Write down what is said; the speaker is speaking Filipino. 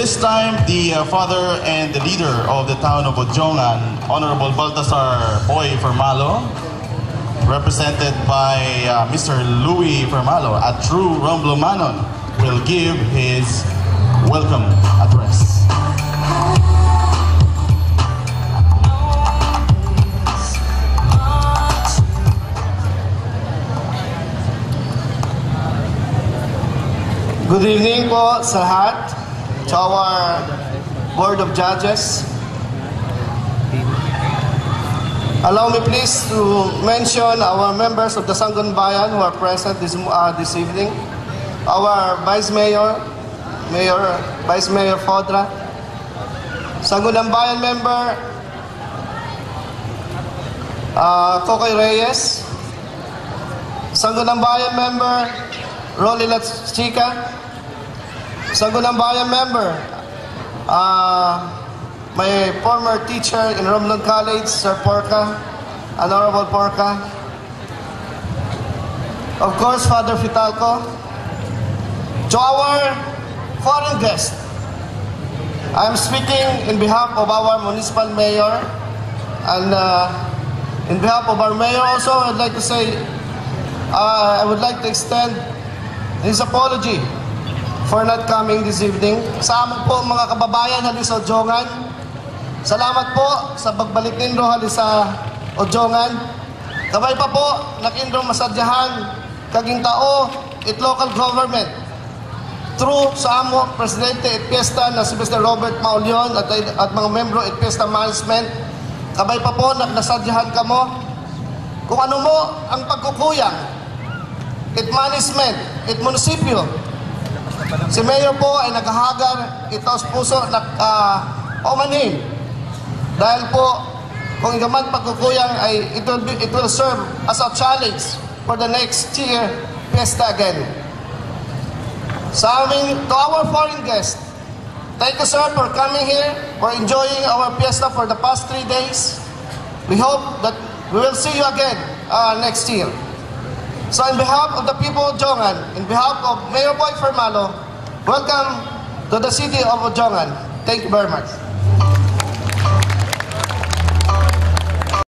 This time, the father and the leader of the town of Ojongan, Honorable Baltasar Boy Firmalo, represented by Mr. Louie Firmalo, a true Romblomanon, will give his welcome address. Good evening po sa lahat, to our Board of Judges. Allow me please to mention our members of the Sanggun Bayan who are present this evening. Our Vice Mayor, Vice Mayor Fodra, Sanggun Bayan member, Kokoy Reyes, Sanggun Bayan member, Rolly Chica, Sanggun Bayan member, my former teacher in Romblon College, Sir Porca, Honorable Porca. Of course, Father Fitalco. To our foreign guest, I'm speaking in behalf of our municipal mayor, and in behalf of our mayor also, I'd like to say, I would like to extend his apology for not coming this evening. Sa among po mga kababayan halis sa Ojongan, salamat po sa pagbalik ninyo halis sa Ojongan. Kabay pa po, nakindro masadyahan, kaging tao, it local government. Through sa amo, Presidente at Fiesta na si Mr. Robert Maulion at mga membro at Fiesta Management, kabay pa po, nasadyahan ka mo, kung ano mo ang pagkukuyang, it management, it munisipyo. Si Mayor po ay naghahagar ito sa puso na omanin. Dahil po, kung igaman pagkukuyang ay it will serve as a challenge for the next year, Fiesta again. Sa aming, to our foreign guests, thank you sir for coming here, for enjoying our Fiesta for the past 3 days. We hope that we will see you again next year. So on behalf of the people of Ojongan, in behalf of Mayor Boy Firmalo, welcome to the city of Ojongan. Thank you very much.